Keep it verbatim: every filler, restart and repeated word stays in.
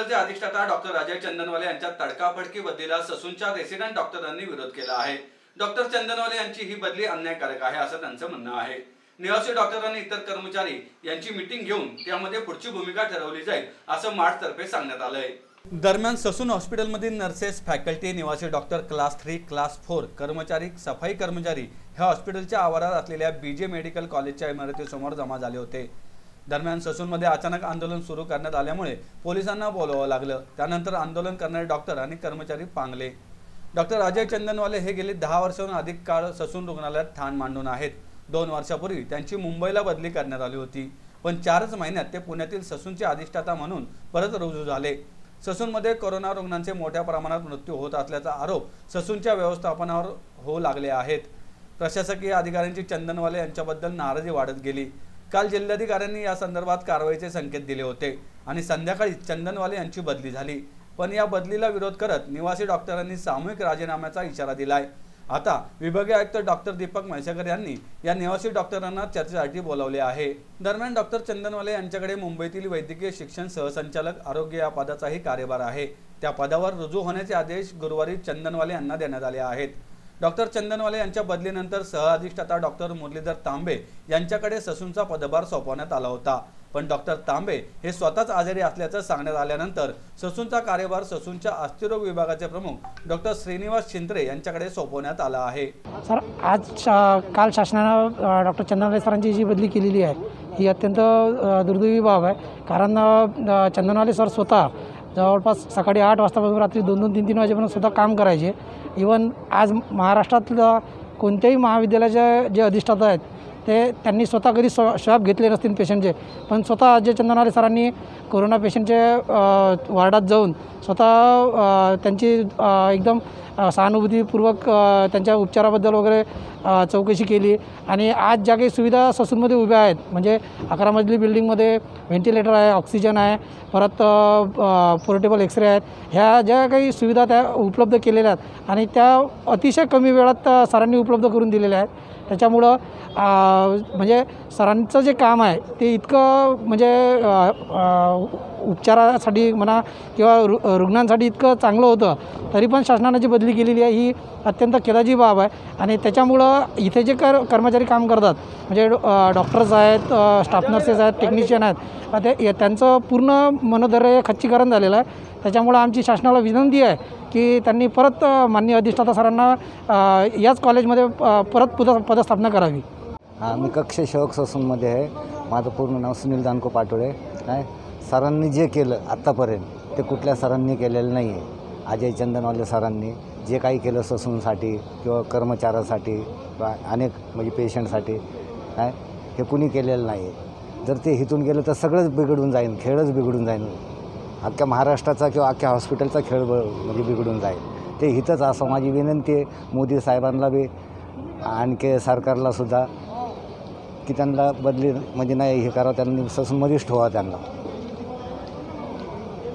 हॉस्पिटलचे अधिष्ठाता डॉक्टर अजय चंदनवाले यांच्या तडकाफडकी बदलीला ससूनच्या रेसिडेंट डॉक्टरांनी विरोध केला आहे। डॉक्टर चंदनवाले यांची ही बदली अन्यायकारक आहे असं त्यांचं म्हणणं आहे। निवासी डॉक्टरांनी इतर कर्मचारी यांची मीटिंग घेऊन त्यामध्ये पुढची भूमिका ठरवली जाईल असं मार्च तर्फे सांगण्यात आलंय। दरम्यान ससून हॉस्पिटलमधील नर्सेस, फॅकल्टी, निवासी doctor, class three, class four कर्मचारी, सफाई कर्मचारी ह्या हॉस्पिटलच्या आवारात असलेल्या बीजे मेडिकल कॉलेजच्या इमारतीसमोर जमा झाले होते। दरम्यान ससूनमध्ये अचानक आंदोलन सुरू करण्यात आल्यामुळे पोलिसांना बोलावं लागलं। त्यानंतर आंदोलन करणारे डॉक्टर आणि कर्मचारी पांगले। डॉक्टर अजय चंदनवाले हे गेली दहा वर्षांहून अधिक काळ ससून रुग्णालयात ठाण मांडून आहेत। दोन वर्षापूर्वी त्यांची मुंबईला बदली करण्यात आली होती, पण चारच महिन्यात ते पुण्यातील ससूनचे अधिष्ठाता म्हणून परत रुजू झाले। ससूनमध्ये कोरोना रुग्णांचे मोठ्या प्रमाणात मृत्यू होत असल्याचा आरोप ससूनच्या व्यवस्थापनावर होऊ लागले आहेत। प्रशासकीय अधिकाऱ्यांची चंदनवाले यांच्याबद्दल नाराजी वाढत गेली। काल जिल्हाधिकाऱ्यांनी या संदर्भात कारवाईचे संकेत दिले होते आणि संध्याकाळी चंदनवाले यांची बदली झाली, पण या बदलीला विरोध करत निवासी डॉक्टरांनी सामूहिक राजीनाम्याचा इशारा दिलाय। आता विभागीय आयुक्त डॉक्टर दीपक म्हैसेकर यांनी या निवासी डॉक्टरांना चर्चेसाठी बोलावले आहे। दरम्यान डॉक्टर चंदनवाले यांच्याकडे मुंबईतील वैद्यकीय शिक्षण सहसंचालक आरोग्य या पदाचाही कार्यभार आहे। त्या पदावर रुजू होण्याचे आदेश गुरुवारी चंदनवाले यांना देण्यात आले आहेत। डॉक्टर चंदनवाले यांच्या बदलीनंतर सहअधिष्ठाता डॉक्टर मुरलीधर तांबे यांच्याकडे ससूनचा पदभार सोपवण्यात आला होता, पण डॉक्टर तांबे हे स्वतःच आजारी असल्याचं सांगण्यात आल्यानंतर ससूनचा कार्यभार ससूनच्या अस्थिरोग विभागाचे प्रमुख डॉक्टर श्रीनिवास शिंत्रे यांच्याकडे सोपवण्यात आला आहे। सर, आज काल शासनाने डॉक्टर चंदनवाले सरांची जी बदली केलेली आहे ही अत्यंत दुर्दैवी बाब आहे। कारण चंदनवाले सर स्वतः जवळपास सकाळी आठ वाजतापासून रात्री दोन दोन तीन तीन वाजेपर्यंत स्वतः काम करायचे। इवन आज महाराष्ट्रातल्या कोणत्याही महाविद्यालयाचे जे अधिष्ठाता आहेत ते त्यांनी स्वतः कधी स्व श्वाब घेतले नसतील पेशंटचे, पण स्वतः अजय चंदनवाले सरांनी कोरोना पेशंटचे वार्डात जाऊन स्वतः त्यांची एकदम सहानुभूतीपूर्वक त्यांच्या उपचाराबद्दल वगैरे चौकशी केली। आणि आज ज्या काही सुविधा ससूनमध्ये उभ्या आहेत, म्हणजे अकरा मजली बिल्डिंगमध्ये व्हेंटिलेटर आहे, ऑक्सिजन आहे, परत पोर्टेबल एक्सरे आहेत, ह्या ज्या काही सुविधा त्या उपलब्ध केलेल्या आहेत आणि त्या अतिशय कमी वेळात सरांनी उपलब्ध करून दिलेल्या आहेत। त्याच्यामुळं म्हणजे सरांचं जे काम आहे ते इतकं म्हणजे उपचारासाठी म्हणा किंवा रु रुग्णांसाठी इतकं चांगलं होतं, तरी पण शासनाने जी बदली केलेली आहे ही अत्यंत खेदाची बाब आहे। आणि त्याच्यामुळं इथे जे कर कर्मचारी काम करतात, म्हणजे डॉक्टर्स आहेत, स्टाफ नर्सेस आहेत, टेक्निशियन आहेत, ते त्यांचं पूर्ण मनोधैर्य खच्चीकरण झालेलं आहे। त्याच्यामुळं आमची शासनाला विनंती आहे की त्यांनी परत माननीय अधिष्ठाता सरांना याच कॉलेजमध्ये परत पद पदस्थापना करावी। हां, मी कक्ष सेवक ससूनमध्ये आहे। माझं पूर्ण नाव सुनील दानको पाटोळे आहे। सरांनी जे केलं आत्तापर्यंत ते कुठल्या सरांनी केलेलं नाही आहे। अजय चंदनवाले सरांनी जे काही केलं ससूनसाठी किंवा कर्मचाऱ्यासाठी किंवा अनेक म्हणजे पेशंटसाठी काय हे कुणी केलेलं नाही आहे। जर ते इथून गेलं तर सगळंच बिघडून जाईल, खेळच बिघडून जाईल, अख्ख्या महाराष्ट्राचा किंवा अख्ख्या हॉस्पिटलचा खेळ म्हणजे बिघडून जाईल। ते हितच असं माझी विनंती आहे मोदी साहेबांना बी आणखी सरकारला सुद्धा की त्यांना बदली म्हणजे नाही हे करावं, त्यांनी ससूनमध्येच ठेवा त्यांना।